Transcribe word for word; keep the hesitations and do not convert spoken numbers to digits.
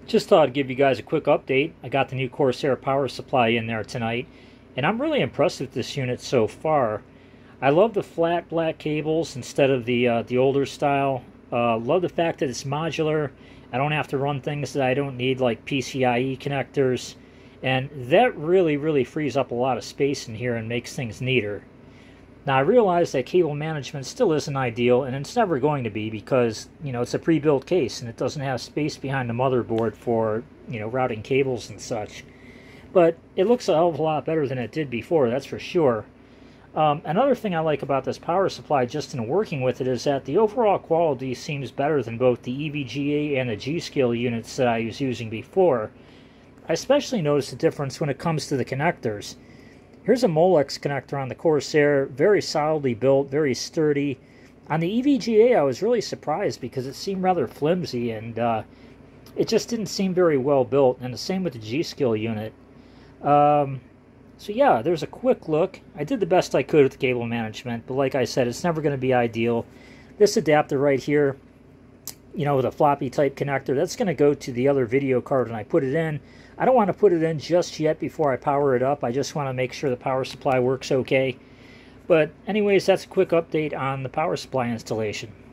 Just thought I'd give you guys a quick update. I got the new Corsair power supply in there tonight, and I'm really impressed with this unit so far. I love the flat black cables instead of the uh, the older style. Uh, love the fact that it's modular. I don't have to run things that I don't need, like P C I E connectors, and that really, really frees up a lot of space in here and makes things neater. Now, I realize that cable management still isn't ideal, and it's never going to be because, you know, it's a pre-built case and it doesn't have space behind the motherboard for, you know, routing cables and such. But it looks a hell of a lot better than it did before, that's for sure. Um, another thing I like about this power supply, just in working with it, is that the overall quality seems better than both the E V G A and the G-Skill units that I was using before. I especially noticed the difference when it comes to the connectors. Here's a Molex connector on the Corsair, very solidly built, very sturdy. On the E V G A, I was really surprised because it seemed rather flimsy and uh, it just didn't seem very well built, and the same with the G-Skill unit. Um, so yeah, there's a quick look. I did the best I could with the cable management, but like I said, it's never going to be ideal. This adapter right here, you know, with a floppy type connector, that's going to go to the other video card when I put it in. I don't want to put it in just yet before I power it up. I just want to make sure the power supply works okay. But anyways, that's a quick update on the power supply installation.